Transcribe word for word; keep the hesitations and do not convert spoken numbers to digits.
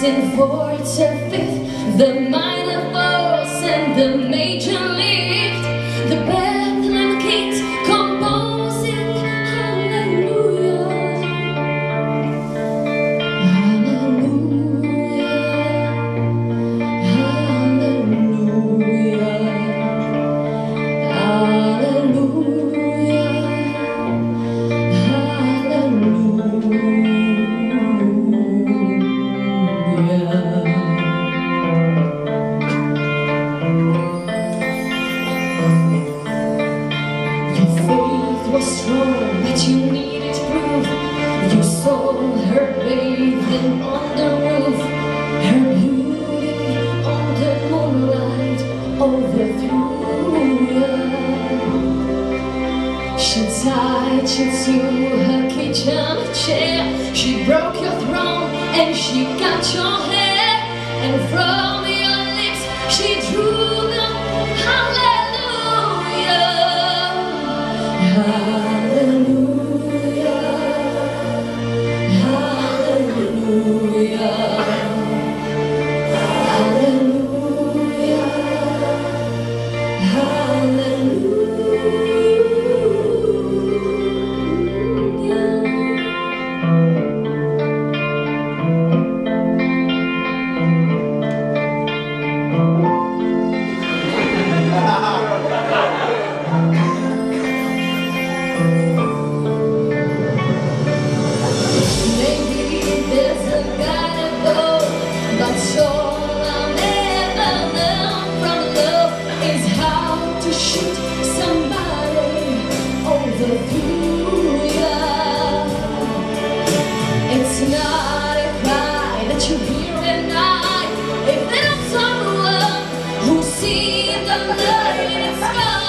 in fourths or fifth, the minor falls and the major lift, the Bethlehem kids composing hallelujah, hallelujah, hallelujah, hallelujah, hallelujah. Was strong, but you needed proof. You saw her bathing on the roof, her beauty on the moonlight overthrew you. She tied you to her kitchen chair, she broke your throne and she got your hair, and from your lips she drew the hallelujah. Hallelujah, hallelujah, hallelujah, it's not a cry that you hear at night. If there's someone who sees the light in the sky,